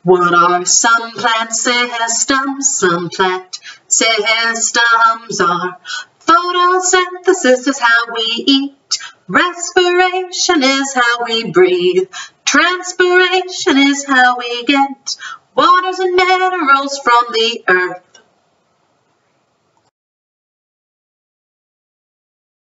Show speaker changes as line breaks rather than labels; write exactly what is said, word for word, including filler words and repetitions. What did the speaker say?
What are some plant systems? Some plant systems are photosynthesis is how we eat, respiration is how we breathe, transpiration is how we get waters and minerals from the earth.